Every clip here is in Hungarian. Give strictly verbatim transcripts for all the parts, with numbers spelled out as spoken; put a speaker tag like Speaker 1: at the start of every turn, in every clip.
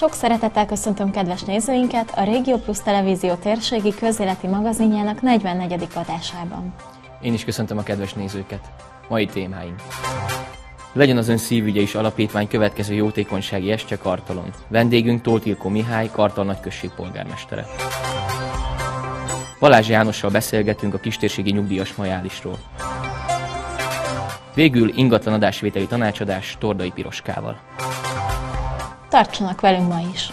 Speaker 1: Sok szeretettel köszöntöm kedves nézőinket a Régió Plus Televízió térségi közéleti magazinjának negyvennegyedik adásában.
Speaker 2: Én is köszöntöm a kedves nézőket. Mai témáink. Legyen az ön szívügye is alapítvány következő jótékonysági estje Kartalon. Vendégünk Tóth Ilkó Mihály, Kartal nagyközség polgármestere. Balázs Jánossal beszélgetünk a kistérségi nyugdíjas majálisról. Végül ingatlan adásvételi tanácsadás Tordai Piroskával.
Speaker 1: Tartsanak velünk ma is!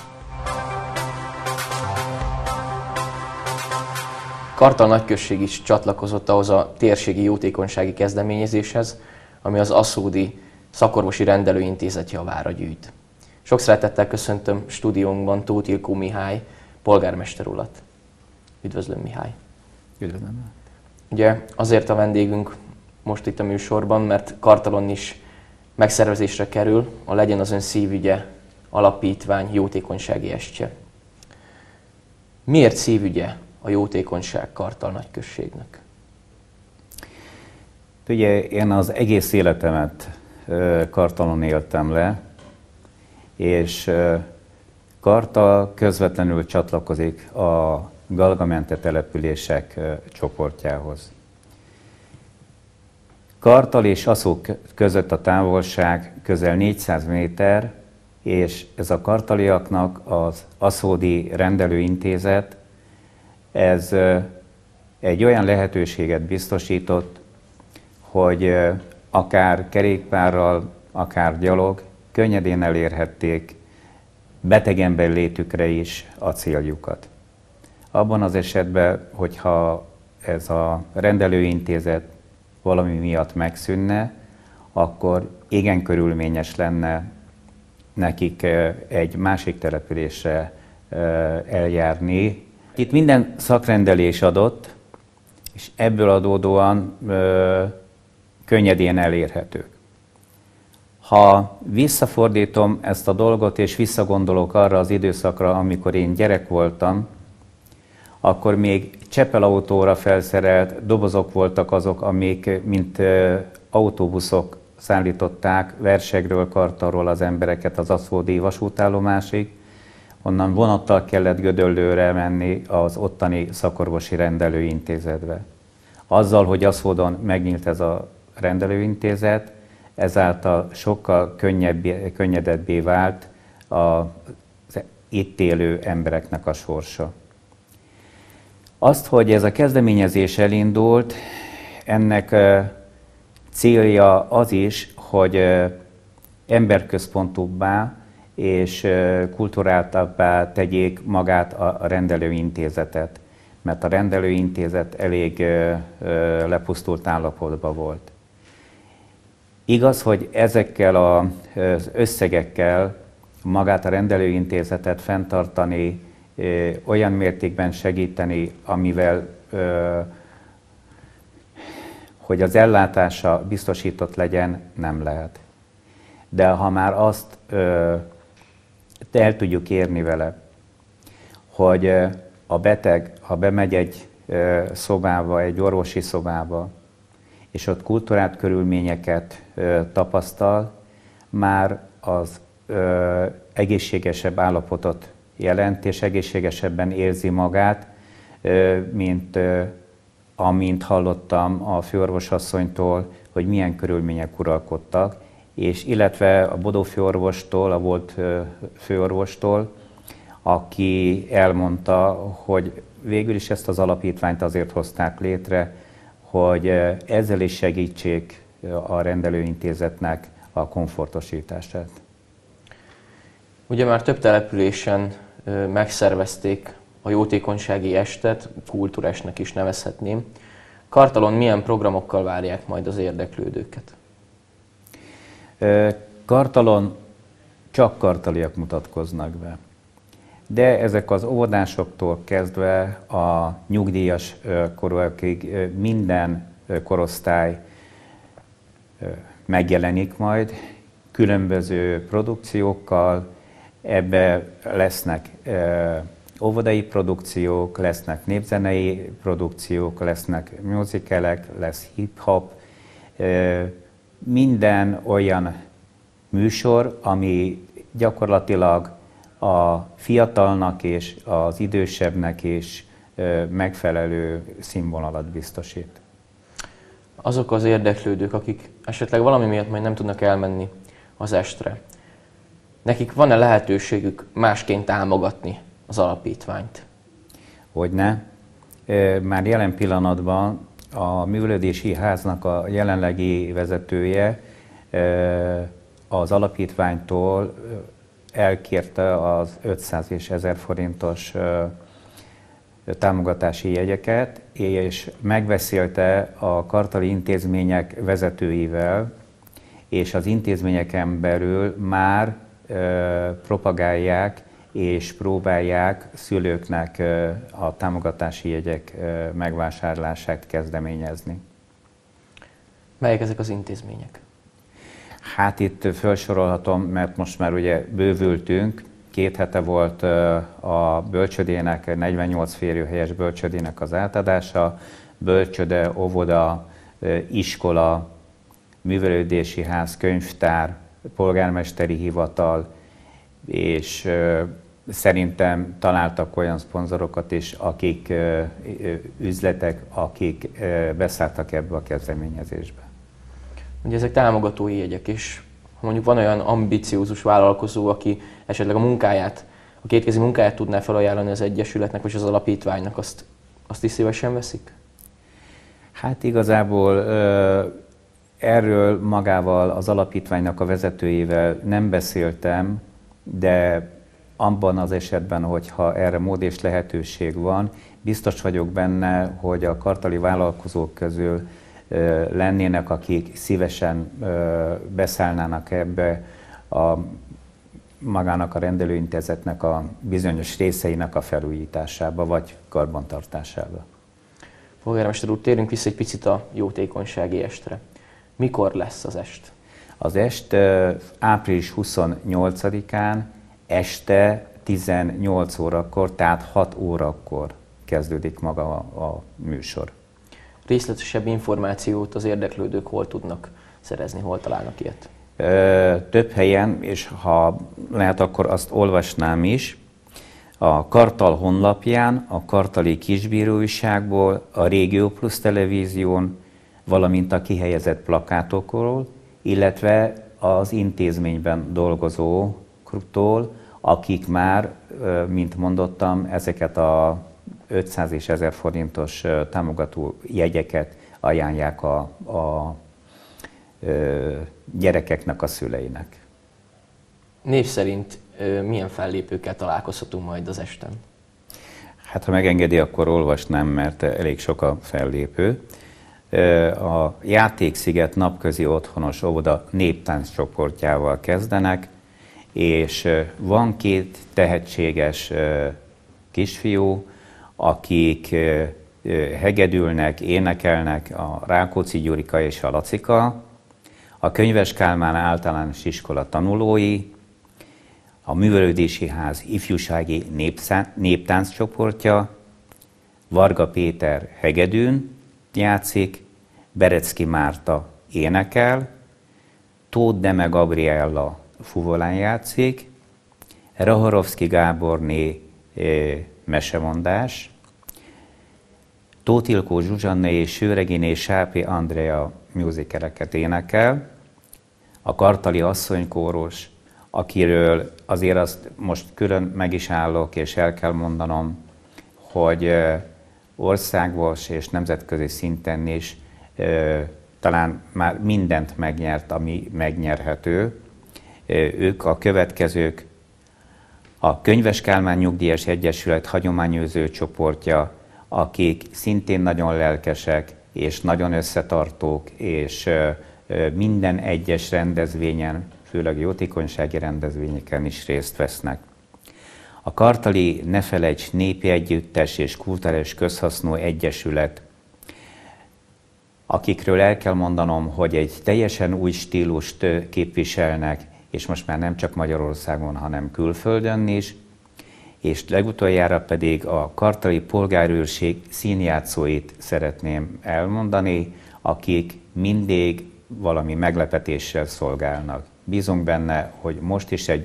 Speaker 2: Kartal nagyközség is csatlakozott ahhoz a térségi jótékonysági kezdeményezéshez, ami az Aszódi Szakorvosi Rendelőintézet javára gyűjt. Sok szeretettel köszöntöm stúdiónkban Tóth Ilkó Mihály, polgármester urat. Üdvözlöm, Mihály!
Speaker 3: Üdvözlöm!
Speaker 2: Ugye azért a vendégünk most itt a műsorban, mert Kartalon is megszervezésre kerül a Legyen az ön szívügye alapítvány jótékonysági estje. Miért szívügye a jótékonyság Kartal nagyközségnek?
Speaker 3: Ugye én az egész életemet Kartalon éltem le, és Kartal közvetlenül csatlakozik a Galga-Mente települések csoportjához. Kartal és Aszó között a távolság közel négyszáz méter, és ez a kartaliaknak az Aszódi Rendelőintézet, ez egy olyan lehetőséget biztosított, hogy akár kerékpárral, akár gyalog könnyedén elérhették betegember létükre is a céljukat. Abban az esetben, hogyha ez a rendelőintézet valami miatt megszűnne, akkor igen körülményes lenne nekik egy másik településre eljárni. Itt minden szakrendelés adott, és ebből adódóan ö, könnyedén elérhetők. Ha visszafordítom ezt a dolgot, és visszagondolok arra az időszakra, amikor én gyerek voltam, akkor még csepelautóra felszerelt dobozok voltak azok, amik mint ö, autóbuszok szállították Versegről, Kartalról az embereket az aszódi vasútállomásig. Onnan vonattal kellett Gödöllőre menni az ottani szakorvosi rendelőintézetbe. Azzal, hogy Aszódon megnyílt ez a rendelőintézet, ezáltal sokkal könnyebb, könnyedebbé vált az itt élő embereknek a sorsa. Azt, hogy ez a kezdeményezés elindult, ennek célja az is, hogy emberközpontúbbá és kulturáltabbá tegyék magát a rendelőintézetet, mert a rendelőintézet elég lepusztult állapotban volt. Igaz, hogy ezekkel az összegekkel magát a rendelőintézetet fenntartani, olyan mértékben segíteni, amivel hogy az ellátása biztosított legyen, nem lehet. De ha már azt el tudjuk érni vele, hogy a beteg, ha bemegy egy szobába, egy orvosi szobába, és ott kultúrált körülményeket tapasztal, már az egészségesebb állapotot jelent, és egészségesebben érzi magát, mint amint hallottam a főorvosasszonytól, hogy milyen körülmények uralkodtak, és illetve a Bodó főorvostól, a volt főorvostól, aki elmondta, hogy végül is ezt az alapítványt azért hozták létre, hogy ezzel is segítsék a rendelőintézetnek a komfortosítását.
Speaker 2: Ugye már több településen megszervezték a jótékonysági estet, kultúrásnak is nevezhetném. Kartalon milyen programokkal várják majd az érdeklődőket?
Speaker 3: Kartalon csak kartaliak mutatkoznak be. De ezek az óvodásoktól kezdve a nyugdíjas korúakig minden korosztály megjelenik majd, különböző produkciókkal, ebbe lesznek óvodai produkciók, lesznek népzenei produkciók, lesznek musicalek, lesz hip-hop, minden olyan műsor, ami gyakorlatilag a fiatalnak és az idősebbnek is megfelelő színvonalat biztosít.
Speaker 2: Azok az érdeklődők, akik esetleg valami miatt majd nem tudnak elmenni az estre, nekik van-e lehetőségük másként támogatni az alapítványt?
Speaker 3: Hogyne. Már jelen pillanatban a Művelődési Háznak a jelenlegi vezetője az alapítványtól elkérte az ötszáz és ezer forintos támogatási jegyeket, és megbeszélte a kartali intézmények vezetőivel, és az intézményeken belül már propagálják és próbálják szülőknek a támogatási jegyek megvásárlását kezdeményezni.
Speaker 2: Melyek ezek az intézmények?
Speaker 3: Hát itt felsorolhatom, mert most már ugye bővültünk. Két hete volt a bölcsödének, negyvennyolc férőhelyes bölcsödének az átadása, bölcsöde, óvoda, iskola, művelődési ház, könyvtár, polgármesteri hivatal, és szerintem találtak olyan szponzorokat is, akik üzletek, akik beszálltak ebbe a kezdeményezésbe.
Speaker 2: Ugye ezek támogatói jegyek, és ha mondjuk van olyan ambiciózus vállalkozó, aki esetleg a munkáját, a kétkezi munkáját tudná felajánlani az egyesületnek vagy az alapítványnak, azt, azt is szívesen veszik?
Speaker 3: Hát igazából erről magával az alapítványnak a vezetőjével nem beszéltem, de abban az esetben, hogyha erre mód és lehetőség van, biztos vagyok benne, hogy a kartali vállalkozók közül lennének, akik szívesen beszállnának ebbe a magának a rendelőintézetnek a bizonyos részeinek a felújításába vagy karbantartásába.
Speaker 2: Polgármester úr, térjünk vissza egy picit a jótékonysági estre. Mikor lesz az est?
Speaker 3: Az est április huszonnyolcadikán este tizennyolc órakor, tehát hat órakor kezdődik maga a, a műsor.
Speaker 2: Részletesebb információt az érdeklődők hol tudnak szerezni, hol találnak ilyet?
Speaker 3: Több helyen, és ha lehet, akkor azt olvasnám is. A Kartal honlapján, a Kartali Kisbíróújságból, a Régió Plus televízión, valamint a kihelyezett plakátokról, illetve az intézményben dolgozóktól, akik már, mint mondottam, ezeket a ötszáz és ezer forintos támogató jegyeket ajánlják a, a gyerekeknek, a szüleinek.
Speaker 2: Név szerint milyen fellépőkkel találkozhatunk majd az esten?
Speaker 3: Hát, ha megengedi, akkor olvasnám, mert elég sok a fellépő. A Játéksziget napközi otthonos óvoda néptánc csoportjával kezdenek, és van két tehetséges kisfiú, akik hegedülnek, énekelnek, a Rákóczi Gyurika és a Lacika, a Könyves Kálmán általános iskola tanulói, a Művelődési Ház ifjúsági néptánc csoportja, Varga Péter hegedűn játszik, Berecki Márta énekel, Tóth Deme Gabriella fuvolán játszik, Rahorovszki Gáborné mesemondás, Tóth Ilkó Zsuzsanna és Sőreginé Sápi Andrea musicaleket énekel, a Kartali asszonykórus, akiről azért azt most külön meg is állok, és el kell mondanom, hogy országos és nemzetközi szinten is talán már mindent megnyert, ami megnyerhető. Ők a következők: a Könyves Kálmán Nyugdíjas Egyesület hagyományőrző csoportja, akik szintén nagyon lelkesek és nagyon összetartók, és minden egyes rendezvényen, főleg jótékonysági rendezvényeken is részt vesznek. A Kartali Ne Felejts Népi Együttes és Kulturális Közhasznú Egyesület, akikről el kell mondanom, hogy egy teljesen új stílust képviselnek, és most már nem csak Magyarországon, hanem külföldön is, és legutoljára pedig a Kartali Polgárőrség színjátszóit szeretném elmondani, akik mindig valami meglepetéssel szolgálnak. Bízunk benne, hogy most is egy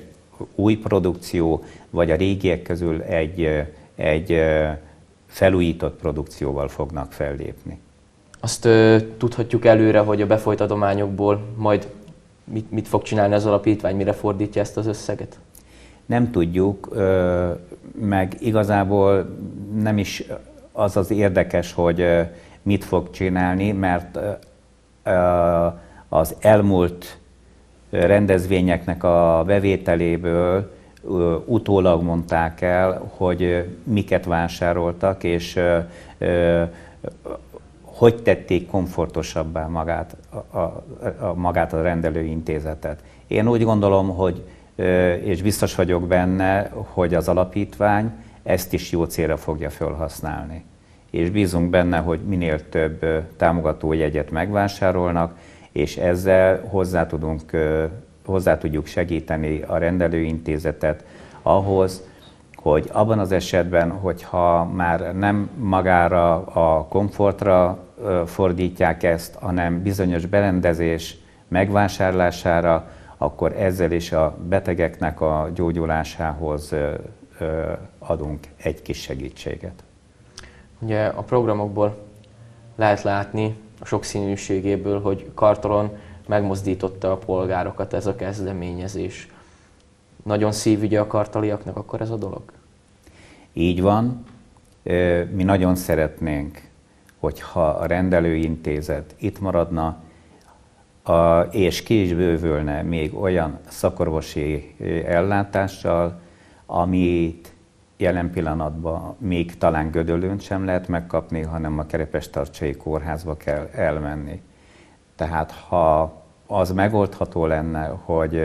Speaker 3: új produkció, vagy a régiek közül egy, egy felújított produkcióval fognak fellépni.
Speaker 2: Azt ö, tudhatjuk előre, hogy a befolyt adományokból majd mit, mit fog csinálni az alapítvány, mire fordítja ezt az összeget?
Speaker 3: Nem tudjuk, ö, meg igazából nem is az az érdekes, hogy ö, mit fog csinálni, mert ö, az elmúlt rendezvényeknek a bevételéből ö, utólag mondták el, hogy ö, miket vásároltak, és ö, ö, hogy tették komfortosabbá magát a, a, a, magát a rendelőintézetet. Én úgy gondolom, hogy, és biztos vagyok benne, hogy az alapítvány ezt is jó célra fogja felhasználni. És bízunk benne, hogy minél több támogatójegyet megvásárolnak, és ezzel hozzá, tudunk, hozzá tudjuk segíteni a rendelőintézetet ahhoz, hogy abban az esetben, hogyha már nem magára a komfortra fordítják ezt, hanem bizonyos berendezés megvásárlására, akkor ezzel is a betegeknek a gyógyulásához adunk egy kis segítséget.
Speaker 2: Ugye a programokból lehet látni a sokszínűségéből, hogy Kartalon megmozdította a polgárokat ez a kezdeményezés. Nagyon szívügye a kartaliaknak akkor ez a dolog?
Speaker 3: Így van. Mi nagyon szeretnénk, hogyha a rendelőintézet itt maradna, és ki is bővülne még olyan szakorvosi ellátással, amit jelen pillanatban még talán Gödöllőn sem lehet megkapni, hanem a Kerepestarcsai Kórházba kell elmenni. Tehát ha az megoldható lenne, hogy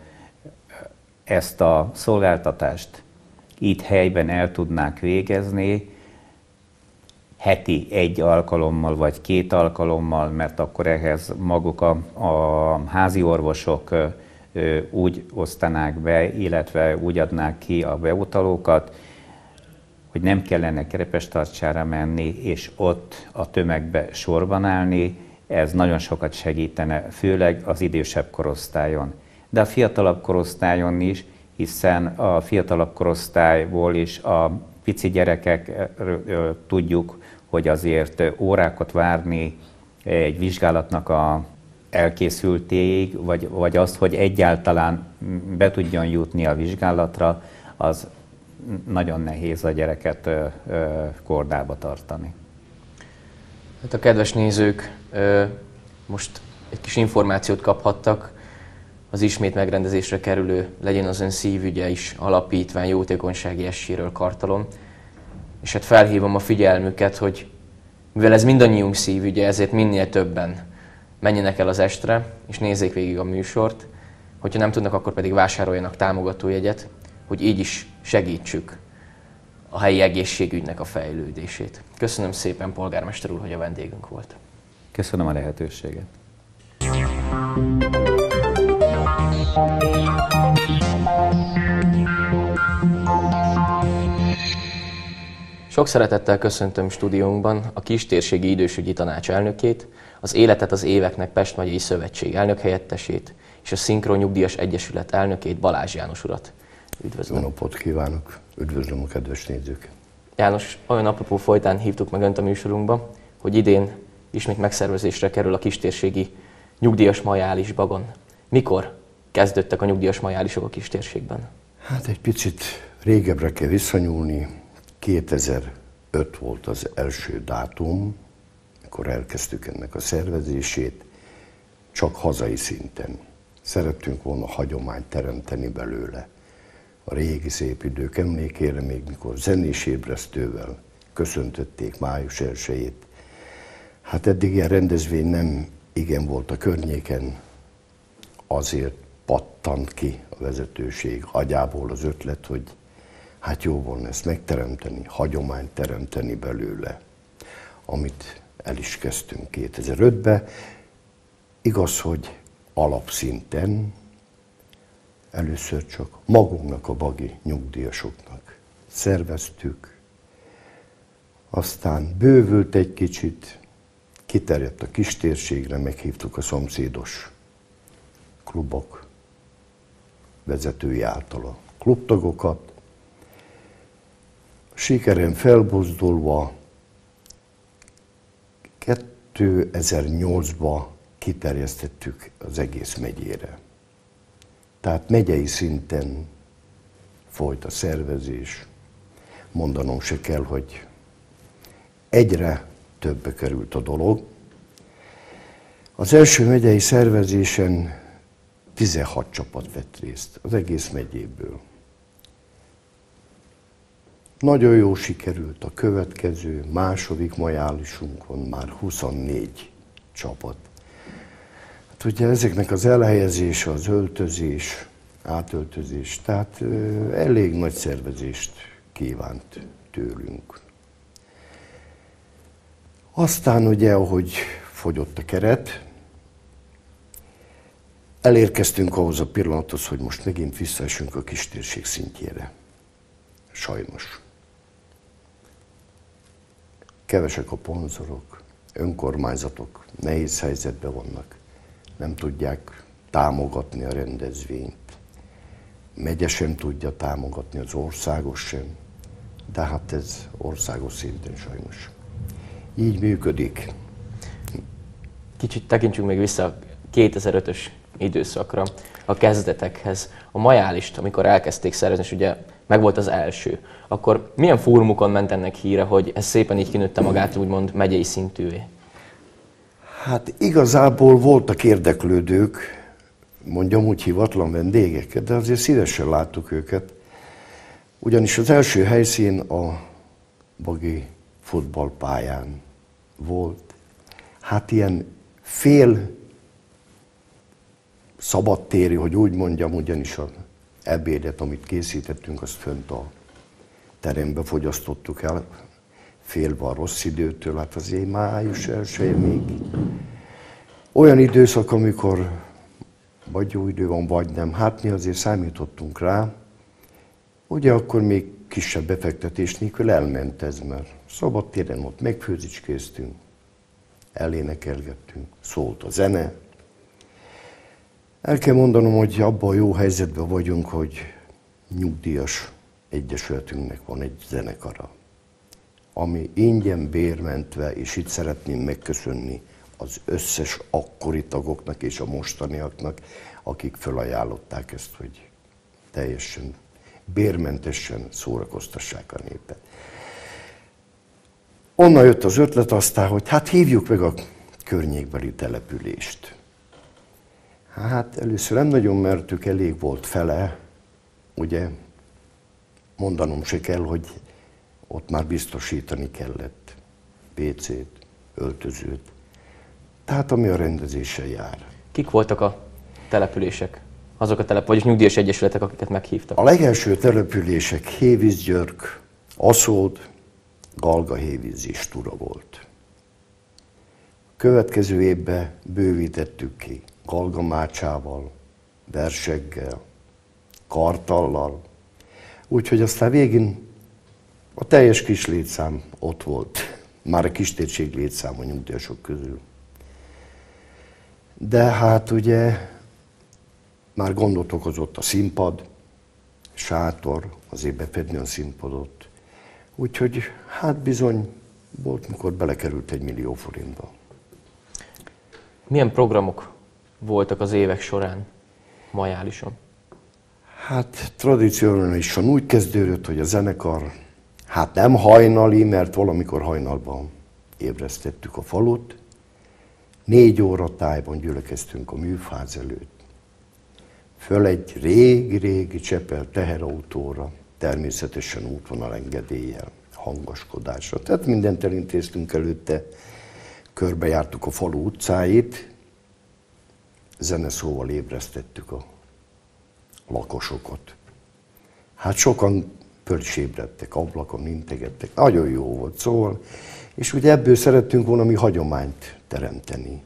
Speaker 3: ezt a szolgáltatást itt helyben el tudnák végezni, heti egy alkalommal vagy két alkalommal, mert akkor ehhez maguk a, a házi orvosok úgy osztanák be, illetve úgy adnák ki a beutalókat, hogy nem kellene Kerepestarcsára menni, és ott a tömegbe sorban állni, ez nagyon sokat segítene, főleg az idősebb korosztályon. De a fiatalabb korosztályon is, hiszen a fiatalabb korosztályból is a pici gyerekek tudjuk, hogy azért órákat várni egy vizsgálatnak a elkészültéig, vagy, vagy azt, hogy egyáltalán be tudjon jutni a vizsgálatra, az nagyon nehéz a gyereket kordába tartani.
Speaker 2: Hát a kedves nézők most egy kis információt kaphattak, az ismét megrendezésre kerülő Legyen az ön szívügye is alapítvány jótékonysági eséről Kartalon. És hát felhívom a figyelmüket, hogy mivel ez mindannyiunk szívügye, ezért minél többen menjenek el az estre, és nézzék végig a műsort. Hogyha nem tudnak, akkor pedig vásároljanak támogatójegyet, hogy így is segítsük a helyi egészségügynek a fejlődését. Köszönöm szépen, polgármester úr, hogy a vendégünk volt.
Speaker 3: Köszönöm a lehetőséget.
Speaker 2: Sok szeretettel köszöntöm stúdiónkban a Kistérségi Idősügyi Tanács elnökét, az Életet az Éveknek Pest Megyei Szövetség elnökhelyettesét és a Szinkron Nyugdíjas Egyesület elnökét, Balázs János urat. Üdvözlöm!
Speaker 4: Jó napot kívánok! Üdvözlöm a kedves nézőket!
Speaker 2: János, olyan apropó folytán hívtuk meg önt a műsorunkba, hogy idén ismét megszervezésre kerül a Kistérségi Nyugdíjas Majális Bagon. Mikor kezdődtek a nyugdíjas majálisok a Kistérségben?
Speaker 4: Hát egy picit régebbre kell visszanyúlni. kétezer-öt volt az első dátum, amikor elkezdtük ennek a szervezését, csak hazai szinten. Szerettünk volna hagyományt teremteni belőle. A régi szép idők emlékére, még mikor zenés ébresztővel köszöntötték május elsejét. Hát eddig ilyen rendezvény nem igen volt a környéken, azért pattant ki a vezetőség agyából az ötlet, hogy hát jó volna ezt megteremteni, hagyományt teremteni belőle, amit el is kezdtünk kétezer-ötben. Igaz, hogy alapszinten először csak magunknak, a bagi nyugdíjasoknak szerveztük, aztán bővült egy kicsit, kiterjedt a kistérségre, meghívtuk a szomszédos klubok vezetői által a klubtagokat. Sikeren felbuzdulva kétezer-nyolcban kiterjesztettük az egész megyére. Tehát megyei szinten folyt a szervezés. Mondanom se kell, hogy egyre többe került a dolog. Az első megyei szervezésen tizenhat csapat vett részt az egész megyéből. Nagyon jó sikerült a következő, második majálisunkon már huszonnégy csapat. Hát ugye ezeknek az elhelyezése, az öltözés, átöltözés, tehát elég nagy szervezést kívánt tőlünk. Aztán ugye, ahogy fogyott a keret, elérkeztünk ahhoz a pillanathoz, hogy most megint visszaesünk a kistérség szintjére. Sajnos. Kevesek a szponzorok, önkormányzatok nehéz helyzetben vannak, nem tudják támogatni a rendezvényt. Megye sem tudja támogatni, az országos sem, de hát ez országos szinten sajnos. Így működik.
Speaker 2: Kicsit tekintsünk még vissza a kétezer-ötös időszakra, a kezdetekhez. A majálist, amikor elkezdték szervezni, és ugye meg volt az első, akkor milyen fórumokon ment ennek híre, hogy ez szépen így kinőtte magát, úgymond megyei szintűvé?
Speaker 4: Hát igazából voltak érdeklődők, mondjam úgy hivatlan vendégeket, de azért szívesen láttuk őket. Ugyanis az első helyszín a Bagi futballpályán volt. Hát ilyen fél szabadtéri, hogy úgy mondjam, ugyanis az ebédet, amit készítettünk, azt fönt a terembe fogyasztottuk el, félve a rossz időtől, hát azért május elsején még olyan időszak, amikor vagy jó idő van, vagy nem. Hát mi azért számítottunk rá. Ugye akkor még kisebb befektetés nélkül elment ez, mert szabadtéren ott megfőzicskéztünk, elénekelgettünk, szólt a zene. El kell mondanom, hogy abban a jó helyzetben vagyunk, hogy nyugdíjas egyesületünknek van egy zenekara, ami ingyen bérmentve, és itt szeretném megköszönni az összes akkori tagoknak és a mostaniaknak, akik felajánlották ezt, hogy teljesen bérmentesen szórakoztassák a népet. Onnan jött az ötlet aztán, hogy hát hívjuk meg a környékbeli települést. Hát először nem nagyon mertük, elég volt fele, ugye mondanom se kell, hogy ott már biztosítani kellett pé cét, öltözőt. Tehát ami a rendezéssel jár.
Speaker 2: Kik voltak a települések? Azok a telep, vagyis nyugdíjas egyesületek, akiket meghívtak?
Speaker 4: A legelső települések Hévízgyörk, Aszód, Galgahévíz és Tura volt. Következő évben bővítettük ki Galgamácsával, Verseggel, Kartallal, úgyhogy aztán végén a teljes kis létszám ott volt, már a kistérség létszám a nyugdíjasok közül. De hát ugye már gondot okozott a színpad, sátor, azért befedni a színpadot. Úgyhogy hát bizony volt, mikor belekerült egy millió forintba.
Speaker 2: Milyen programok voltak az évek során Majálison?
Speaker 4: Hát tradicionálisan úgy kezdődött, hogy a zenekar, hát nem hajnali, mert valamikor hajnalban ébresztettük a falut. Négy óra tájban gyülekeztünk a műfáz előtt. Föl egy régi-régi Csepel teherautóra, természetesen útvonal engedéllyel, hangaskodásra. Tehát mindent elintéztünk előtte, körbejártuk a falu utcáit, zeneszóval ébresztettük a lakosokat. Hát sokan föl is ébredtek, ablakon integettek, nagyon jó volt, szóval. És ugye ebből szerettünk volna mi hagyományt teremteni.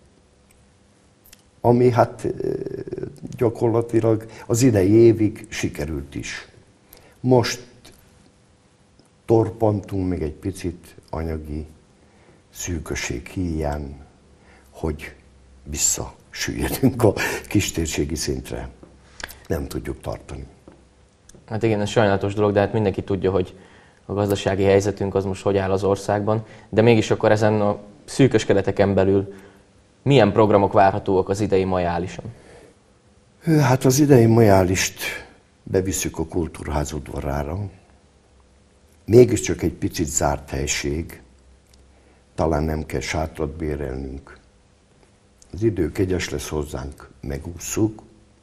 Speaker 4: Ami hát gyakorlatilag az idei évig sikerült is. Most torpantunk még egy picit anyagi szűkösség híján, hogy visszasüllyedünk a kistérségi szintre. nem tudjuk tartani.
Speaker 2: Hát igen, ez sajnálatos dolog, de hát mindenki tudja, hogy a gazdasági helyzetünk az most hogy áll az országban, de mégis akkor ezen a szűkös kereteken belül milyen programok várhatóak az idei majálison?
Speaker 4: Hát az idei majálist bevisszük a Kultúrház udvarára. Mégiscsak egy picit zárt helység, talán nem kell sátrat bérelnünk. Az idő kegyes lesz hozzánk, megússzuk.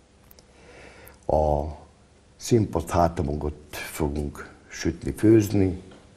Speaker 4: A színpad hátamögött fogunk sütni, főzni.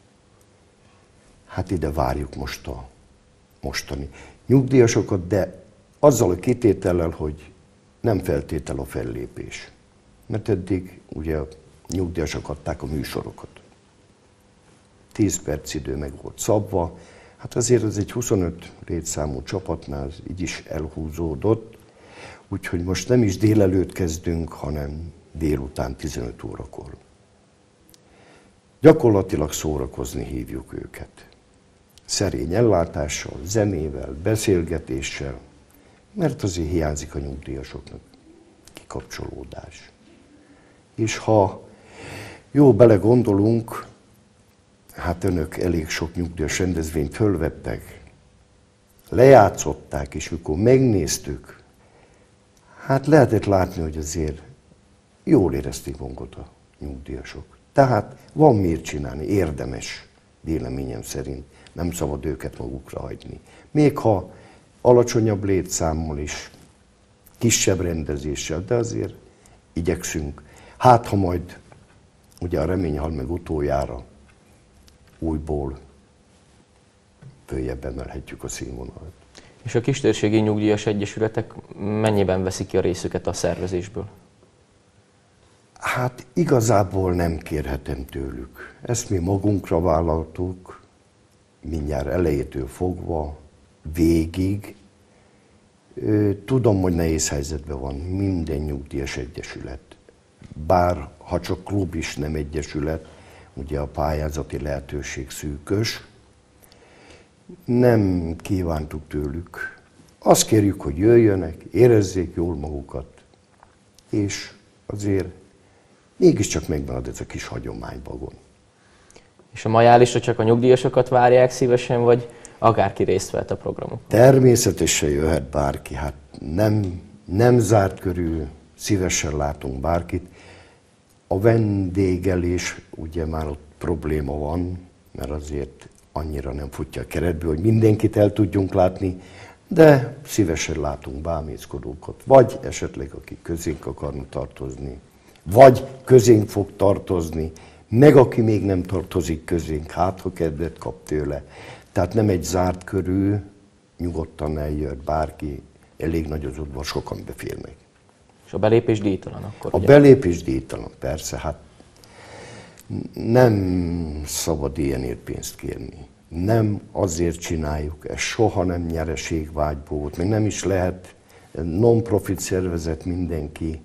Speaker 4: Hát ide várjuk most a mostani nyugdíjasokat, de azzal a kitétellel, hogy nem feltétel a fellépés. Mert eddig ugye a nyugdíjasok adták a műsorokat. tíz perc idő meg volt szabva, hát azért az egy huszonöt létszámú csapatnál így is elhúzódott, úgyhogy most nem is délelőtt kezdünk, hanem délután tizenöt órakor. Gyakorlatilag szórakozni hívjuk őket. Szerény ellátással, zenével, beszélgetéssel, mert azért hiányzik a nyugdíjasoknak kikapcsolódás. És ha jó belegondolunk, hát önök elég sok nyugdíjas rendezvényt fölvettek, lejátszották, és amikor megnéztük, hát lehetett látni, hogy azért jól érezték magukat a nyugdíjasok. Tehát van miért csinálni, érdemes, véleményem szerint. Nem szabad őket magukra hagyni. Még ha alacsonyabb létszámmal is, kisebb rendezéssel, de azért igyekszünk. Hát, ha majd, ugye a remény hal meg utoljára, újból följebb emelhetjük a színvonalat.
Speaker 2: És a kistérségi nyugdíjas egyesületek mennyiben veszik ki a részüket a szervezésből?
Speaker 4: Hát igazából nem kérhetem tőlük. Ezt mi magunkra vállaltuk, mindjárt elejétől fogva, végig. Tudom, hogy nehéz helyzetben van minden nyugdíjas egyesület. Bár, ha csak klub is nem egyesület, ugye a pályázati lehetőség szűkös, nem kívántuk tőlük. Azt kérjük, hogy jöjjönek, érezzék jól magukat, és azért mégiscsak megmarad ez a kis hagyományvagon.
Speaker 2: És a majálisra csak a nyugdíjasokat várják szívesen, vagy akárki részt vett a programon?
Speaker 4: Természetesen jöhet bárki, hát nem, nem zárt körül, szívesen látunk bárkit. A vendégelés, ugye már ott probléma van, mert azért annyira nem futja a keretből, hogy mindenkit el tudjunk látni, de szívesen látunk bámészkodókat, vagy esetleg akik közénk akarnak tartozni, vagy közénk fog tartozni, meg aki még nem tartozik közénk, hát ha kedvet kap tőle. Tehát nem egy zárt körül, nyugodtan eljött bárki, elég nagy az udvar, sokan beférnek.
Speaker 2: És a belépés díjtalan akkor?
Speaker 4: A
Speaker 2: ugye?
Speaker 4: belépés díjtalan, persze, hát nem szabad ilyenért pénzt kérni. Nem azért csináljuk, ez soha nem nyereségvágyból volt, még nem is lehet non-profit szervezet mindenki.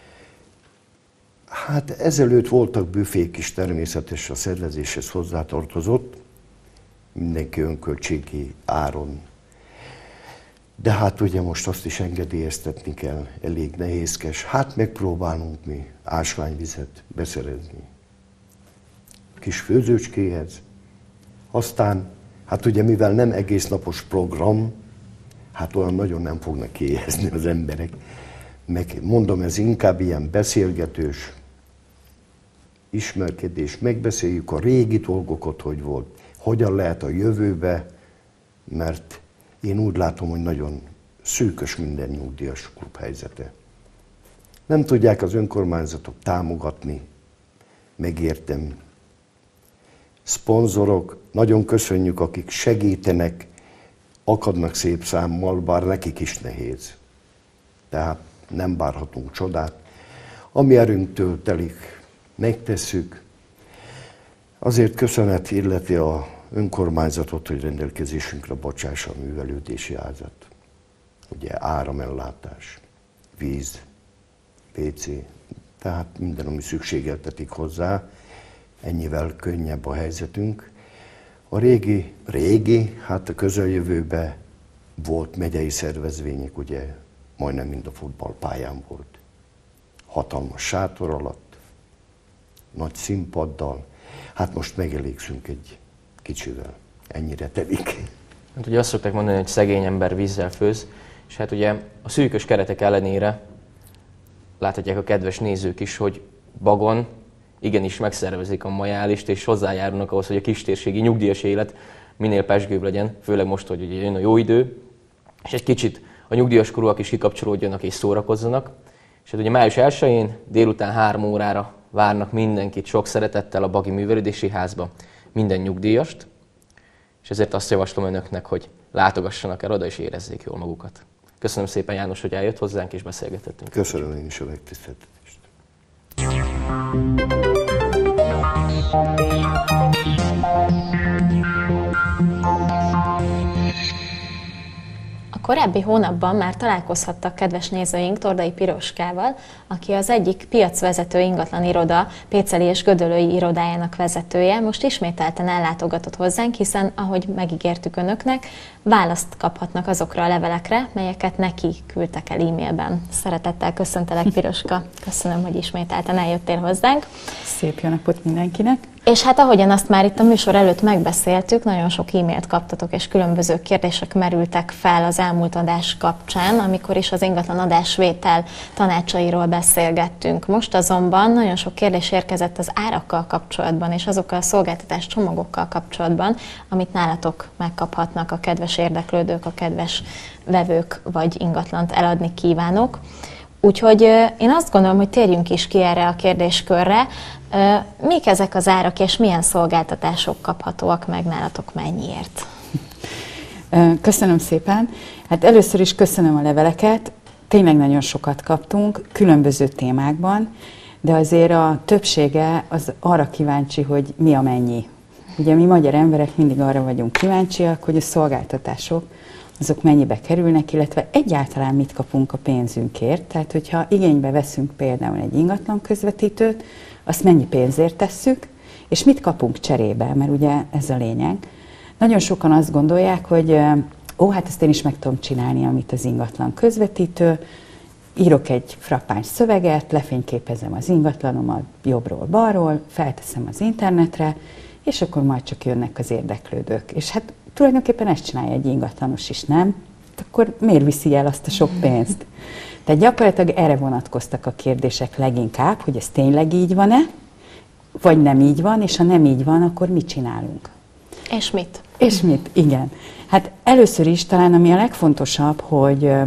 Speaker 4: Hát ezelőtt voltak büfék is, természetesen a szervezéshez hozzátartozott, mindenki önköltségi áron. De hát ugye most azt is engedélyeztetni kell, elég nehézkes. Hát megpróbálunk mi ásványvizet beszerezni kis főzőcskéhez. Aztán, hát ugye mivel nem egész napos program, hát olyan nagyon nem fognak kiéhezni az emberek. Meg mondom, ez inkább ilyen beszélgetős, ismerkedés, megbeszéljük a régi dolgokat, hogy volt, hogyan lehet a jövőbe, mert én úgy látom, hogy nagyon szűkös minden nyugdíjas klub helyzete. Nem tudják az önkormányzatok támogatni, megértem. Szponzorok, nagyon köszönjük, akik segítenek, akadnak szép számmal, bár nekik is nehéz. Tehát nem várhatunk csodát. Ami erőnktől telik, megtesszük. Azért köszönet illeti a önkormányzatot, hogy rendelkezésünkre bocsássa a művelődési házat. Ugye áramellátás, víz, vé cé, tehát minden, ami szükségeltetik hozzá, ennyivel könnyebb a helyzetünk. A régi, régi, hát a közeljövőben volt megyei szervezvények, ugye majdnem mind a futballpályán volt. hatalmas sátor alatt, nagy színpaddal. Hát most megelégszünk egy kicsivel. Ennyire telik.
Speaker 2: Hát ugye azt szokták mondani, hogy szegény ember vízzel főz, és hát ugye a szűkös keretek ellenére láthatják a kedves nézők is, hogy Bagon igenis megszervezik a majálist, és hozzájárulnak ahhoz, hogy a kistérségi nyugdíjas élet minél pezsgőbb legyen, főleg most, hogy ugye jön a jó idő, és egy kicsit a nyugdíjas korúak is kikapcsolódjanak és szórakozzanak. És hát ugye május elsején délután három órára várnak mindenkit sok szeretettel a Bagi Művelődési Házba, minden nyugdíjast, és ezért azt javaslom önöknek, hogy látogassanak el oda és érezzék jól magukat. Köszönöm szépen, János, hogy eljött hozzánk és beszélgetettünk.
Speaker 4: Köszönöm én is a megtiszteltetést.
Speaker 1: A korábbi hónapban már találkozhattak kedves nézőink Tordai Piroskával, aki az egyik piacvezető ingatlan iroda Péceli és Gödöllői irodájának vezetője. Most ismételten ellátogatott hozzánk, hiszen, ahogy megígértük önöknek, választ kaphatnak azokra a levelekre, melyeket neki küldtek el e-mailben. Szeretettel köszöntelek, Piroska. Köszönöm, hogy ismételten eljöttél hozzánk.
Speaker 5: Szép jó napot mindenkinek!
Speaker 1: És hát ahogyan azt már itt a műsor előtt megbeszéltük, nagyon sok e-mailt kaptatok, és különböző kérdések merültek fel az elmúlt adás kapcsán, amikor is az ingatlan adásvétel tanácsairól beszélgettünk. Most azonban nagyon sok kérdés érkezett az árakkal kapcsolatban, és azokkal a szolgáltatás csomagokkal kapcsolatban, amit nálatok megkaphatnak a kedves érdeklődők, a kedves vevők, vagy ingatlant eladni kívánok. Úgyhogy én azt gondolom, hogy térjünk is ki erre a kérdéskörre. Mik ezek az árak, és milyen szolgáltatások kaphatóak meg nálatok, mennyiért?
Speaker 5: Köszönöm szépen. Hát először is köszönöm a leveleket. Tényleg nagyon sokat kaptunk, különböző témákban, de azért a többsége az arra kíváncsi, hogy mi a mennyi. Ugye mi magyar emberek mindig arra vagyunk kíváncsiak, hogy a szolgáltatások azok mennyibe kerülnek, illetve egyáltalán mit kapunk a pénzünkért. Tehát, hogyha igénybe veszünk például egy ingatlan közvetítőt, azt mennyi pénzért tesszük, és mit kapunk cserébe, mert ugye ez a lényeg. Nagyon sokan azt gondolják, hogy ó, hát ezt én is meg tudom csinálni, amit az ingatlan közvetítő, írok egy frappáns szöveget, lefényképezem az ingatlanomat jobbról, balról, felteszem az internetre, és akkor majd csak jönnek az érdeklődők. És hát tulajdonképpen ezt csinálja egy ingatlanos is, nem? Akkor miért viszi el azt a sok pénzt? Tehát gyakorlatilag erre vonatkoztak a kérdések leginkább, hogy ez tényleg így van-e, vagy nem így van, és ha nem így van, akkor mit csinálunk?
Speaker 1: És mit?
Speaker 5: És mit, igen. Hát először is talán ami a legfontosabb, hogy ö,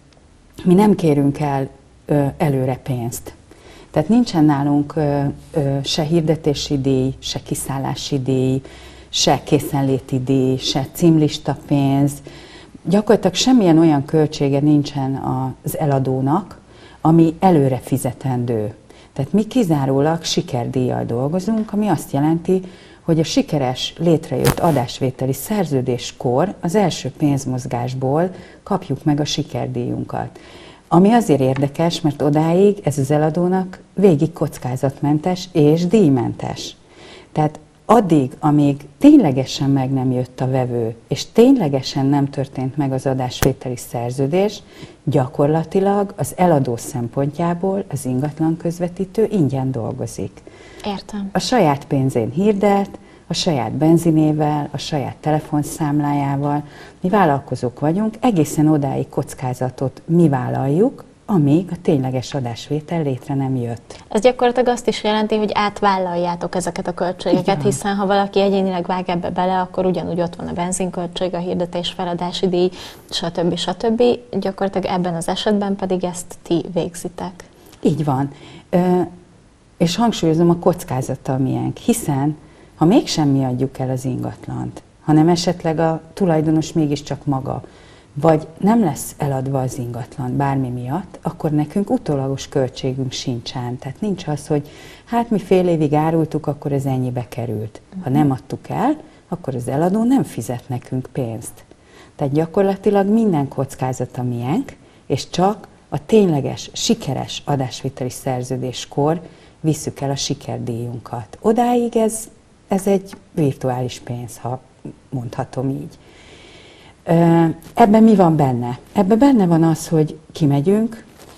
Speaker 5: mi nem kérünk el ö, előre pénzt. Tehát nincsen nálunk ö, ö, se hirdetési díj, se kiszállási díj, se készenléti díj, se címlista pénz. Gyakorlatilag semmilyen olyan költsége nincsen az eladónak, ami előre fizetendő. Tehát mi kizárólag sikerdíjjal dolgozunk, ami azt jelenti, hogy a sikeres létrejött adásvételi szerződéskor az első pénzmozgásból kapjuk meg a sikerdíjunkat. Ami azért érdekes, mert odáig ez az eladónak végig kockázatmentes és díjmentes. Tehát addig, amíg ténylegesen meg nem jött a vevő, és ténylegesen nem történt meg az adásvételi szerződés, gyakorlatilag az eladó szempontjából az ingatlan közvetítő ingyen dolgozik.
Speaker 1: Értem.
Speaker 5: A saját pénzén hirdet, a saját benzinével, a saját telefonszámlájával. Mi vállalkozók vagyunk, egészen odáig kockázatot mi vállaljuk, amíg a tényleges adásvétel létre nem jött.
Speaker 1: Ez gyakorlatilag azt is jelenti, hogy átvállaljátok ezeket a költségeket, hiszen ha valaki egyénileg vág ebbe bele, akkor ugyanúgy ott van a benzinköltség, a hirdetés, feladási díj, stb. stb. Gyakorlatilag ebben az esetben pedig ezt ti végzitek.
Speaker 5: Így van. Ö, és hangsúlyozom, a kockázata a miénk, hiszen ha mégsem mi adjuk el az ingatlant, hanem esetleg a tulajdonos mégiscsak maga, vagy nem lesz eladva az ingatlan bármi miatt, akkor nekünk utólagos költségünk sincsen. Tehát nincs az, hogy hát mi fél évig árultuk, akkor ez ennyibe került. Ha nem adtuk el, akkor az eladó nem fizet nekünk pénzt. Tehát gyakorlatilag minden kockázata miénk, és csak a tényleges, sikeres adásvételi szerződéskor visszük el a sikerdíjunkat. Odáig ez, ez egy virtuális pénz, ha mondhatom így. Ebben mi van benne? Ebben benne van az, hogy kimegyünk,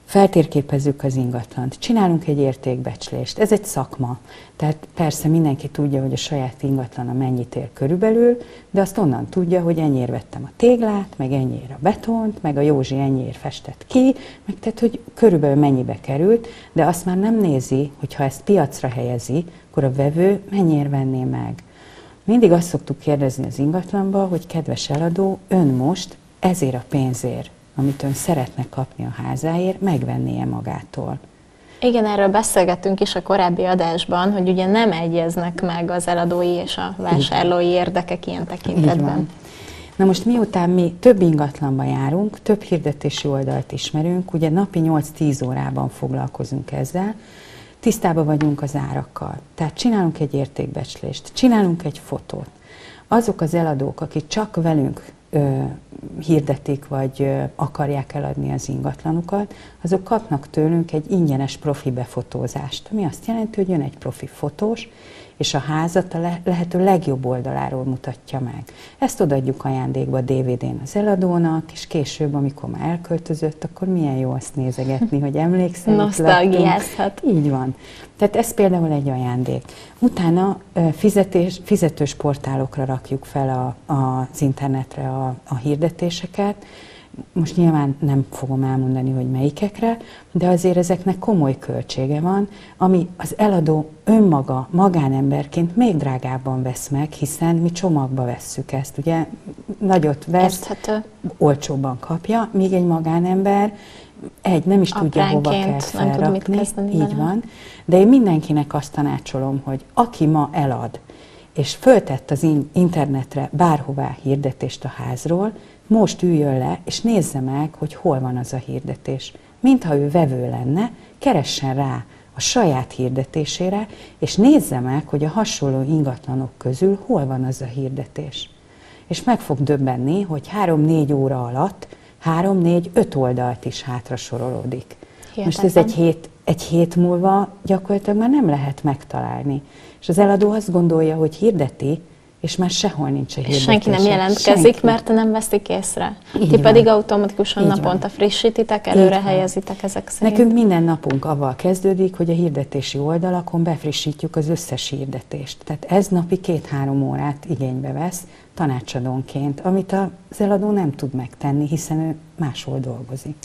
Speaker 5: feltérképezzük az ingatlant, csinálunk egy értékbecslést, ez egy szakma. Tehát persze mindenki tudja, hogy a saját ingatlana mennyit ér körülbelül, de azt onnan tudja, hogy ennyiért vettem a téglát, meg ennyiért a betont, meg a Józsi ennyiért festett ki, meg tehát, hogy körülbelül mennyibe került, de azt már nem nézi, hogy ha ezt piacra helyezi, akkor a vevő mennyiért venné meg. Mindig azt szoktuk kérdezni az ingatlanba, hogy kedves eladó, ön most ezért a pénzért, amit ön szeretne kapni a házáért, megvennie magától.
Speaker 1: Igen, erről beszélgettünk is a korábbi adásban, hogy ugye nem egyeznek meg az eladói és a vásárlói érdekek ilyen tekintetben.
Speaker 5: Na most miután mi több ingatlanban járunk, több hirdetési oldalt ismerünk, ugye napi nyolc-tíz órában foglalkozunk ezzel, tisztában vagyunk az árakkal. Tehát csinálunk egy értékbecslést, csinálunk egy fotót. Azok az eladók, akik csak velünk ö, hirdetik, vagy ö, akarják eladni az ingatlanukat, azok kapnak tőlünk egy ingyenes profi befotózást, ami azt jelenti, hogy jön egy profi fotós, és a házat a le lehető legjobb oldaláról mutatja meg. Ezt odaadjuk ajándékba dé vé dén az eladónak, és később, amikor már elköltözött, akkor milyen jó azt nézegetni, hogy emlékszel,
Speaker 1: nosztalgiázhat.
Speaker 5: Így van. Tehát ez például egy ajándék. Utána fizetés, fizetős portálokra rakjuk fel a, a, az internetre a, a hirdetéseket. Most nyilván nem fogom elmondani, hogy melyikekre, de azért ezeknek komoly költsége van, ami az eladó önmaga, magánemberként még drágábban vesz meg, hiszen mi csomagba vesszük ezt. Ugye nagyot vesz,
Speaker 1: Érthető.
Speaker 5: olcsóbban kapja, míg egy magánember egy nem is tudja, hova kell felrakni. Így van. De én mindenkinek azt tanácsolom, hogy aki ma elad, és föltett az internetre bárhová hirdetést a házról, most üljön le, és nézze meg, hogy hol van az a hirdetés. Mintha ő vevő lenne, keressen rá a saját hirdetésére, és nézze meg, hogy a hasonló ingatlanok közül hol van az a hirdetés. És meg fog döbbenni, hogy három-négy óra alatt három-négy-öt oldalt is hátra sorolódik. Hihetetlen. Most ez egy hét, egy hét múlva gyakorlatilag már nem lehet megtalálni. És az eladó azt gondolja, hogy hirdeti, és már sehol nincs a hirdetés.
Speaker 1: És senki nem jelentkezik, senki. Mert nem veszik észre. Így Ti van. Pedig automatikusan Így naponta van. frissítitek, előre helyezitek ezek szerint.
Speaker 5: Nekünk minden napunk avval kezdődik, hogy a hirdetési oldalakon befrissítjük az összes hirdetést. Tehát ez napi két-három órát igénybe vesz tanácsadónként, amit az eladó nem tud megtenni, hiszen ő máshol dolgozik.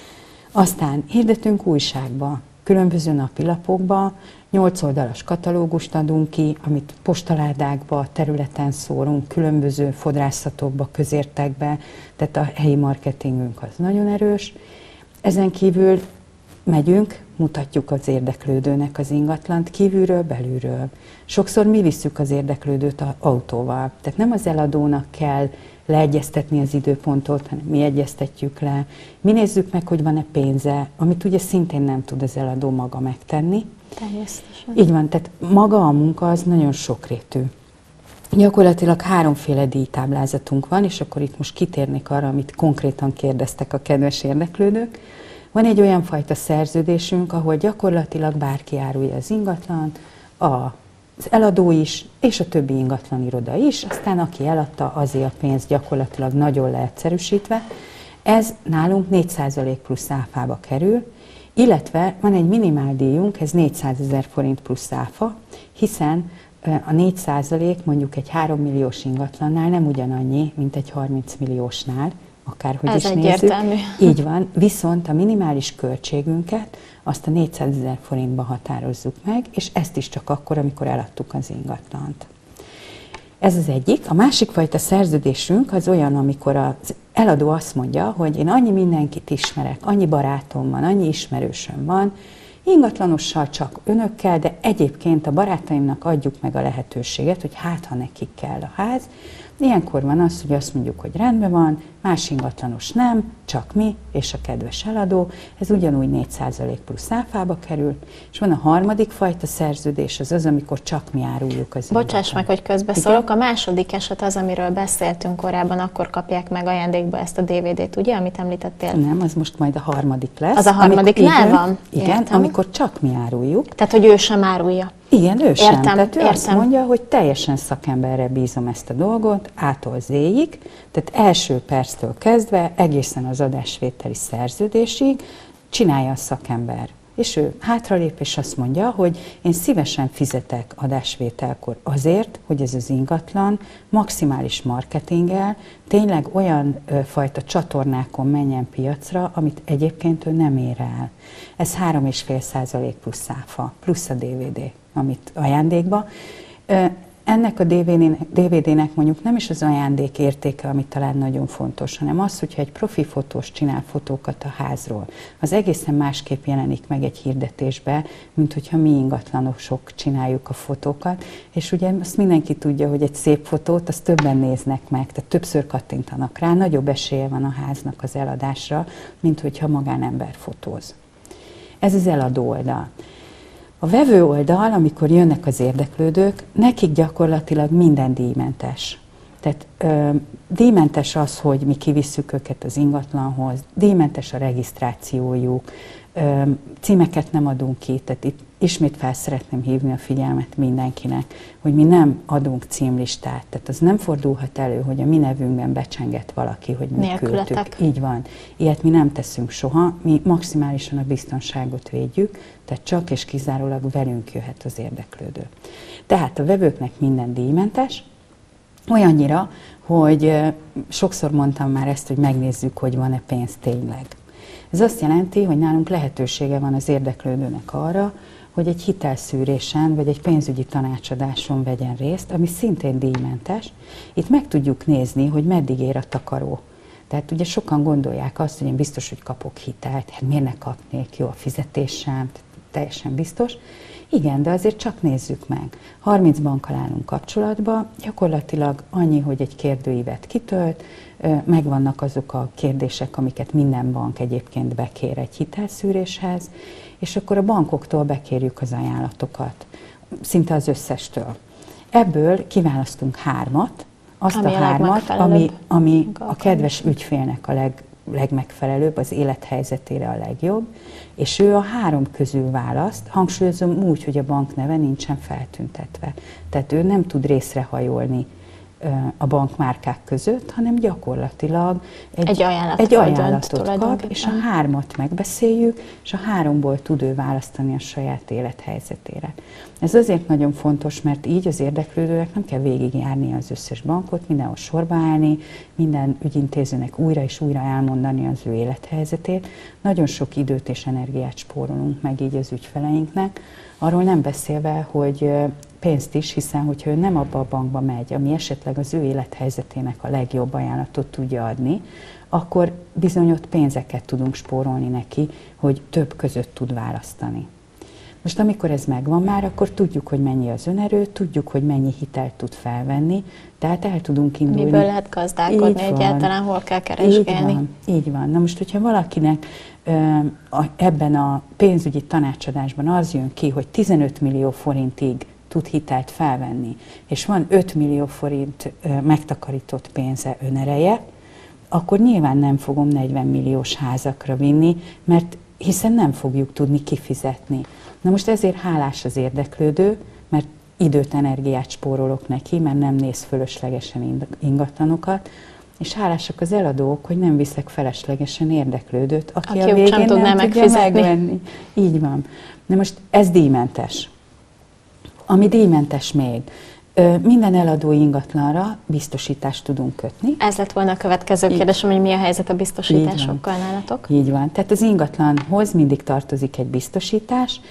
Speaker 5: Aztán hirdetünk újságba, különböző napilapokba, nyolc oldalas katalógust adunk ki, amit postaládákba, területen szórunk, különböző fodrászatokba, közértekbe, tehát a helyi marketingünk az nagyon erős. Ezen kívül megyünk, mutatjuk az érdeklődőnek az ingatlant kívülről, belülről. Sokszor mi visszük az érdeklődőt az autóval, tehát nem az eladónak kell leegyeztetni az időpontot, hanem mi egyeztetjük le. Mi nézzük meg, hogy van-e pénze, amit ugye szintén nem tud az eladó maga megtenni.
Speaker 1: Természetesen.
Speaker 5: Így van, tehát maga a munka az nagyon sokrétű. Gyakorlatilag háromféle díjtáblázatunk van, és akkor itt most kitérnék arra, amit konkrétan kérdeztek a kedves érdeklődők. Van egy olyan fajta szerződésünk, ahol gyakorlatilag bárki árulja az ingatlant, az eladó is, és a többi ingatlan iroda is, aztán aki eladta, azért a pénz gyakorlatilag nagyon leegyszerűsítve. Ez nálunk négy százalék plusz áfába kerül, illetve van egy minimál-díjunk, ez négyszázezer forint plusz áfa, hiszen a négy százalék mondjuk egy három milliós ingatlannál nem ugyanannyi, mint egy harminc milliósnál, akárhogy
Speaker 1: ez
Speaker 5: is
Speaker 1: egyértelmű.
Speaker 5: nézzük. Így van, viszont a minimális költségünket azt a négyszázezer forintba határozzuk meg, és ezt is csak akkor, amikor eladtuk az ingatlant. Ez az egyik. A másik fajta szerződésünk az olyan, amikor az eladó azt mondja, hogy én annyi mindenkit ismerek, annyi barátom van, annyi ismerősöm van, ingatlanossal csak önökkel, de egyébként a barátaimnak adjuk meg a lehetőséget, hogy hát, ha nekik kell a ház. Ilyenkor van az, hogy azt mondjuk, hogy rendben van, más ingatlanos nem, csak mi és a kedves eladó. Ez ugyanúgy négy százalék plusz áfába kerül. És van a harmadik fajta szerződés, az az, amikor csak mi áruljuk az ingatlan.
Speaker 1: Bocsáss meg, hogy közbeszólok. A második eset az, amiről beszéltünk korábban, akkor kapják meg ajándékba ezt a dé vé dét, ugye, amit említettél?
Speaker 5: Nem, az most majd a harmadik lesz.
Speaker 1: Az a harmadiknál van?
Speaker 5: Igen,
Speaker 1: Értem.
Speaker 5: amikor csak mi áruljuk.
Speaker 1: Tehát, hogy ő sem árulja.
Speaker 5: Igen, ő sem.
Speaker 1: Értem,
Speaker 5: Tehát ő
Speaker 1: értem.
Speaker 5: azt mondja, hogy teljesen szakemberre bízom ezt a dolgot, A-tól Z-ig, tehát első perctől kezdve egészen az adásvételi szerződésig, csinálja a szakember. És ő hátralép, és azt mondja, hogy én szívesen fizetek adásvételkor azért, hogy ez az ingatlan maximális marketinggel tényleg olyan ö, fajta csatornákon menjen piacra, amit egyébként ő nem ér el. Ez három egész öt százalék plusz áfa, plusz a dé vé dé, amit ajándékba. Ö, Ennek a dé vé dének mondjuk nem is az ajándék értéke, ami talán nagyon fontos, hanem az, hogyha egy profi fotós csinál fotókat a házról, az egészen másképp jelenik meg egy hirdetésbe, mint hogyha mi ingatlanosok csináljuk a fotókat, és ugye azt mindenki tudja, hogy egy szép fotót azt többen néznek meg, tehát többször kattintanak rá, nagyobb esélye van a háznak az eladásra, mint hogyha magánember fotóz. Ez az eladó oldal. A vevő oldal, amikor jönnek az érdeklődők, nekik gyakorlatilag minden díjmentes. Tehát ö, díjmentes az, hogy mi kivisszük őket az ingatlanhoz, díjmentes a regisztrációjuk, ö, címeket nem adunk ki, tehát itt ismét fel szeretném hívni a figyelmet mindenkinek, hogy mi nem adunk címlistát, tehát az nem fordulhat elő, hogy a mi nevünkben becsenget valaki, hogy mi küldtük. Így van. Ilyet mi nem teszünk soha, mi maximálisan a biztonságot védjük, tehát csak és kizárólag velünk jöhet az érdeklődő. Tehát a vevőknek minden díjmentes, olyannyira, hogy sokszor mondtam már ezt, hogy megnézzük, hogy van-e pénz tényleg. Ez azt jelenti, hogy nálunk lehetősége van az érdeklődőnek arra, hogy egy hitelszűrésen vagy egy pénzügyi tanácsadáson vegyen részt, ami szintén díjmentes. Itt meg tudjuk nézni, hogy meddig ér a takaró. Tehát ugye sokan gondolják azt, hogy én biztos, hogy kapok hitelt, hát miért ne kapnék, jó a fizetésem, teljesen biztos. Igen, de azért csak nézzük meg. harminc bankkal állunk kapcsolatba, gyakorlatilag annyi, hogy egy kérdőívet kitölt, megvannak azok a kérdések, amiket minden bank egyébként bekér egy hitelszűréshez, és akkor a bankoktól bekérjük az ajánlatokat, szinte az összestől. Ebből kiválasztunk hármat, azt ami a, a hármat, ami, ami a kedves ügyfélnek a leg, legmegfelelőbb, az élethelyzetére a legjobb, és ő a három közül választ, hangsúlyozom úgy, hogy a bank neve nincsen feltüntetve. Tehát ő nem tud részrehajolni a bankmárkák között, hanem gyakorlatilag egy, egy, ajánlat egy ajánlatot kap, és a hármat megbeszéljük, és a háromból tud ő választani a saját élethelyzetére. Ez azért nagyon fontos, mert így az érdeklődőnek nem kell végigjárni az összes bankot, mindenhol sorba állni, minden ügyintézőnek újra és újra elmondani az ő élethelyzetét. Nagyon sok időt és energiát spórolunk meg így az ügyfeleinknek, arról nem beszélve, hogy pénzt is, hiszen hogyha ő nem abba a bankba megy, ami esetleg az ő élethelyzetének a legjobb ajánlatot tudja adni, akkor bizony ott pénzeket tudunk spórolni neki, hogy több között tud választani. Most amikor ez megvan már, akkor tudjuk, hogy mennyi az önerő, tudjuk, hogy mennyi hitelt tud felvenni, tehát el tudunk indulni.
Speaker 1: Miből lehet gazdálkodni egyáltalán, hol kell keresgélni.
Speaker 5: Így van, így van. Na most, hogyha valakinek ebben a pénzügyi tanácsadásban az jön ki, hogy tizenöt millió forintig tud hitelt felvenni, és van öt millió forint megtakarított pénze, önereje, akkor nyilván nem fogom negyven milliós házakra vinni, mert hiszen nem fogjuk tudni kifizetni. Na most ezért hálás az érdeklődő, mert időt, energiát spórolok neki, mert nem néz fölöslegesen ingatlanokat, és hálásak az eladók, hogy nem viszek feleslegesen érdeklődőt, aki, aki a végén nem, nem tudja megvenni. Így van. Na most ez díjmentes. Ami díjmentes még, minden eladó ingatlanra biztosítást tudunk kötni.
Speaker 1: Ez lett volna a következő kérdésem, hogy mi a helyzet a biztosításokkal nálatok?
Speaker 5: Így van. Tehát az ingatlanhoz mindig tartozik egy biztosítás.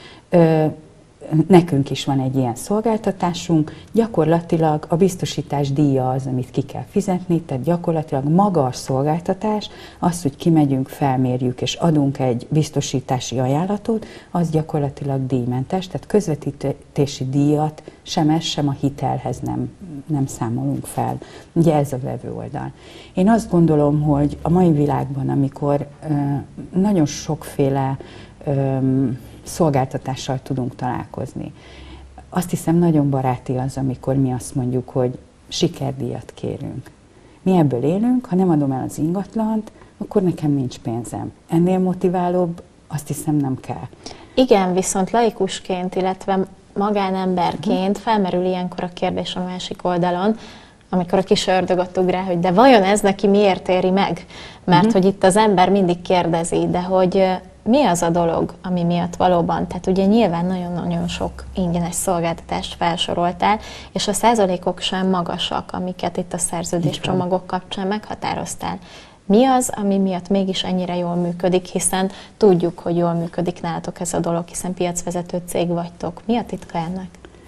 Speaker 5: Nekünk is van egy ilyen szolgáltatásunk, gyakorlatilag a biztosítás díja az, amit ki kell fizetni, tehát gyakorlatilag maga a szolgáltatás, az, hogy kimegyünk, felmérjük és adunk egy biztosítási ajánlatot, az gyakorlatilag díjmentes, tehát közvetítési díjat sem ez, sem a hitelhez nem, nem számolunk fel. Ugye ez a vevő oldal. Én azt gondolom, hogy a mai világban, amikor ö, nagyon sokféle ö, szolgáltatással tudunk találkozni. Azt hiszem, nagyon baráti az, amikor mi azt mondjuk, hogy sikerdíjat kérünk. Mi ebből élünk, ha nem adom el az ingatlant, akkor nekem nincs pénzem. Ennél motiválóbb azt hiszem nem kell.
Speaker 1: Igen, viszont laikusként, illetve magánemberként felmerül ilyenkor a kérdés a másik oldalon, amikor a kis ördög ott ugrál, hogy de vajon ez neki miért éri meg? Mert uh-huh. hogy itt az ember mindig kérdezi, de hogy mi az a dolog, ami miatt valóban, tehát ugye nyilván nagyon-nagyon sok ingyenes szolgáltatást felsoroltál, és a százalékok sem magasak, amiket itt a szerződéscsomagok kapcsán meghatároztál. Mi az, ami miatt mégis ennyire jól működik, hiszen tudjuk, hogy jól működik nálatok ez a dolog, hiszen piacvezető cég vagytok. Mi a titka ennek?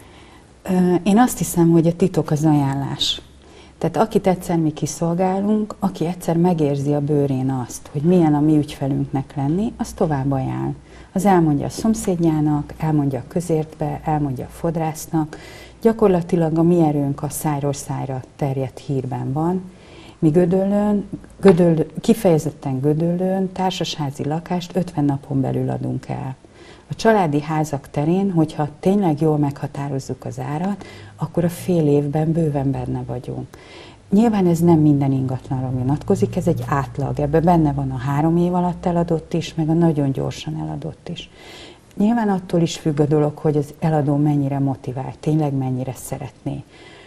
Speaker 5: Én azt hiszem, hogy a titok az ajánlás. Tehát akit egyszer mi kiszolgálunk, aki egyszer megérzi a bőrén azt, hogy milyen a mi ügyfelünknek lenni, az tovább ajánl. Az elmondja a szomszédjának, elmondja a közértbe, elmondja a fodrásznak. Gyakorlatilag a mi erőnk a szájról szájra terjedt hírben van. Mi Gödöllőn, Gödöllő, kifejezetten Gödöllőn társasházi lakást ötven napon belül adunk el. A családi házak terén, hogyha tényleg jól meghatározzuk az árat, akkor a fél évben bőven benne vagyunk. Nyilván ez nem minden ingatlanra vonatkozik, ez egy átlag. Ebben benne van a három év alatt eladott is, meg a nagyon gyorsan eladott is. Nyilván attól is függ a dolog, hogy az eladó mennyire motivál, tényleg mennyire szeretné.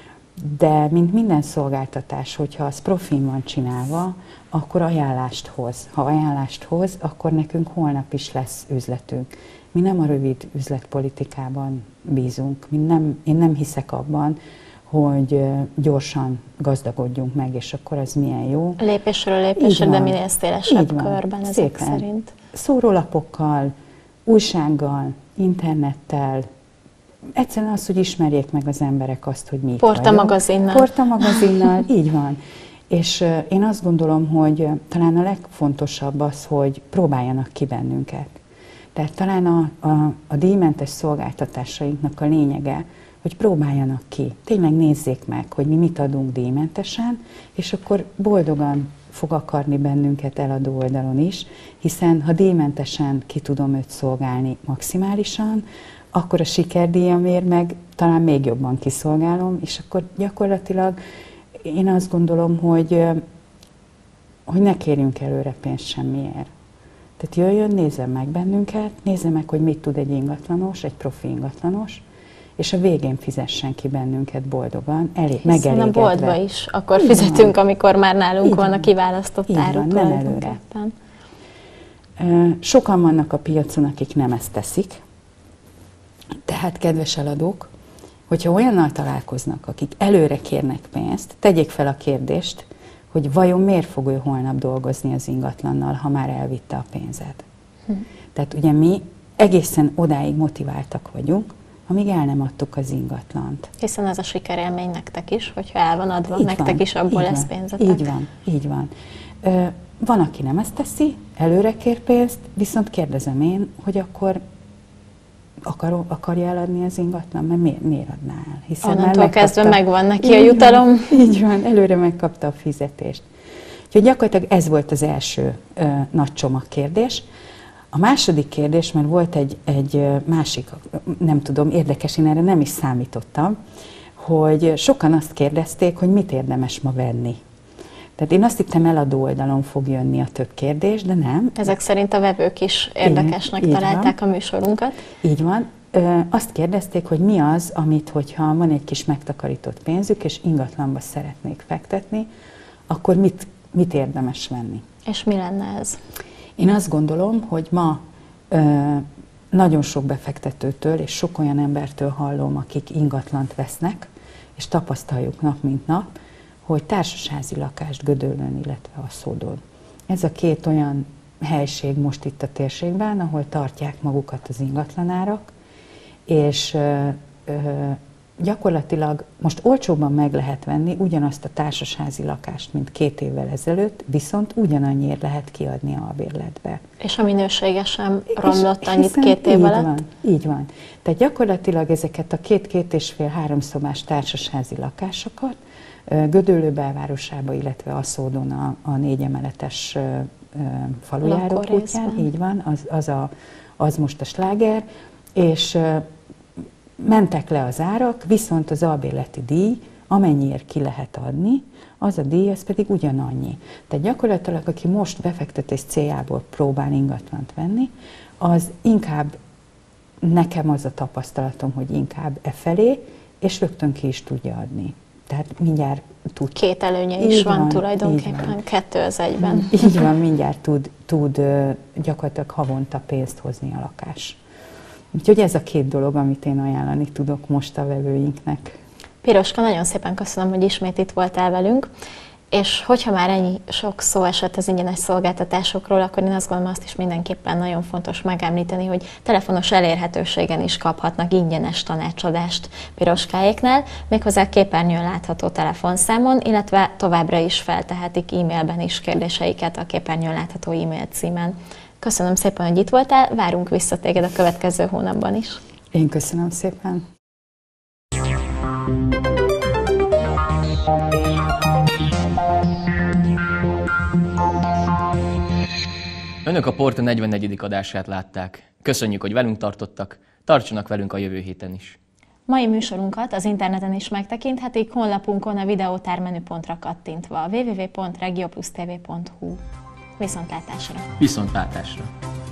Speaker 5: De mint minden szolgáltatás, hogyha az profin van csinálva, akkor ajánlást hoz. Ha ajánlást hoz, akkor nekünk holnap is lesz üzletünk. Mi nem a rövid üzletpolitikában bízunk. Mi nem, én nem hiszek abban, hogy gyorsan gazdagodjunk meg, és akkor az milyen jó.
Speaker 1: Lépésről lépésre, de minél szélesebb körben ezek
Speaker 5: Szépen.
Speaker 1: szerint.
Speaker 5: Szórólapokkal, újsággal, internettel, egyszerűen az, hogy ismerjék meg az emberek azt, hogy mi itt
Speaker 1: Porta
Speaker 5: vagyunk.
Speaker 1: magazinnal.
Speaker 5: Porta magazinnal, így van. És uh, én azt gondolom, hogy uh, talán a legfontosabb az, hogy próbáljanak ki bennünket. Tehát talán a, a, a díjmentes szolgáltatásainknak a lényege, hogy próbáljanak ki. Tényleg nézzék meg, hogy mi mit adunk díjmentesen, és akkor boldogan fog akarni bennünket eladó oldalon is, hiszen ha díjmentesen ki tudom őt szolgálni maximálisan, akkor a sikerdíjamért meg talán még jobban kiszolgálom, és akkor gyakorlatilag én azt gondolom, hogy, hogy ne kérjünk előre pénzt semmiért. Tehát jöjjön, nézze meg bennünket, nézze meg, hogy mit tud egy ingatlanos, egy profi ingatlanos, és a végén fizessen ki bennünket boldogan, elég, megelégedve.
Speaker 1: Hiszen a boltba is akkor így fizetünk, van. Amikor már nálunk így van a kiválasztott
Speaker 5: így
Speaker 1: áruk.
Speaker 5: Van, nem előre. Sokan vannak a piacon, akik nem ezt teszik. Tehát, kedves eladók, hogyha olyannal találkoznak, akik előre kérnek pénzt, tegyék fel a kérdést, hogy vajon miért fog ő holnap dolgozni az ingatlannal, ha már elvitte a pénzed. Hm. Tehát ugye mi egészen odáig motiváltak vagyunk, amíg el nem adtuk az ingatlant.
Speaker 1: Hiszen ez a sikerélmény nektek is, hogyha el van adva,
Speaker 5: így
Speaker 1: nektek
Speaker 5: van,
Speaker 1: is abból lesz
Speaker 5: van,
Speaker 1: pénzetek.
Speaker 5: Így van, így van. Ö, van, aki nem ezt teszi, előre kér pénzt, viszont kérdezem én, hogy akkor akar, akarja eladni az ingatlan, mert miért, miért adná el?
Speaker 1: Hiszen onnantól már kezdve megvan neki a
Speaker 5: így
Speaker 1: jutalom.
Speaker 5: Van, így van, előre megkapta a fizetést. Úgyhogy gyakorlatilag ez volt az első ö, nagy csomagkérdés. A második kérdés, mert volt egy, egy másik, nem tudom, érdekes, én erre nem is számítottam, hogy sokan azt kérdezték, hogy mit érdemes ma venni. Tehát én azt hittem, eladó oldalon fog jönni a több kérdés, de nem.
Speaker 1: Ezek szerint a vevők is érdekesnek
Speaker 5: Igen,
Speaker 1: találták a műsorunkat.
Speaker 5: Így van. Ö, azt kérdezték, hogy mi az, amit, hogyha van egy kis megtakarított pénzük, és ingatlanba szeretnék fektetni, akkor mit, mit érdemes venni.
Speaker 1: És mi lenne ez?
Speaker 5: Én azt gondolom, hogy ma ö, nagyon sok befektetőtől és sok olyan embertől hallom, akik ingatlant vesznek, és tapasztaljuk nap mint nap, hogy társasházi lakást Gödöllőn, illetve Aszódon. Ez a két olyan helység most itt a térségben, ahol tartják magukat az ingatlanárak, és ö, ö, gyakorlatilag most olcsóbban meg lehet venni ugyanazt a társasházi lakást, mint két évvel ezelőtt, viszont ugyanannyiért lehet kiadni albérletbe.
Speaker 1: És a minősége sem romlott annyit
Speaker 5: Hiszen
Speaker 1: két év
Speaker 5: így
Speaker 1: alatt?
Speaker 5: Van, így van. Tehát gyakorlatilag ezeket a két-két és fél háromszobás társasházi lakásokat Gödöllő belvárosába, illetve Aszódon a, a négy emeletes falujáró útján, így van, az, az, a, az most a sláger, és mentek le az árak, viszont az albérleti díj, amennyiért ki lehet adni, az a díj, az pedig ugyanannyi. Tehát gyakorlatilag, aki most befektetés céljából próbál ingatlant venni, az inkább, nekem az a tapasztalatom, hogy inkább e felé, és rögtön ki is tudja adni. Tehát mindjárt tud.
Speaker 1: Két előnye is
Speaker 5: Így
Speaker 1: van,
Speaker 5: van,
Speaker 1: tulajdonképpen,
Speaker 5: így van.
Speaker 1: kettő az egyben.
Speaker 5: Így van, mindjárt tud, tud gyakorlatilag havonta pénzt hozni a lakás. Úgyhogy ez a két dolog, amit én ajánlani tudok most a vevőinknek.
Speaker 1: Piroska, nagyon szépen köszönöm, hogy ismét itt voltál velünk, és hogyha már ennyi sok szó esett az ingyenes szolgáltatásokról, akkor én azt gondolom, azt is mindenképpen nagyon fontos megemlíteni, hogy telefonos elérhetőségen is kaphatnak ingyenes tanácsadást Piroskáéknál, méghozzá képernyőn látható telefonszámon, illetve továbbra is feltehetik e-mailben is kérdéseiket a képernyőn látható e-mail címen. Köszönöm szépen, hogy itt voltál, várunk vissza téged a következő hónapban is.
Speaker 5: Én köszönöm szépen.
Speaker 2: Önök a Porta negyvennegyedik adását látták. Köszönjük, hogy velünk tartottak, tartsanak velünk a jövő héten is.
Speaker 1: Mai műsorunkat az interneten is megtekinthetik, honlapunkon a videótár menüpontra kattintva a double-u double-u double-u pont regiopluszt v pont hu. Viszontlátásra!
Speaker 2: Viszontlátásra!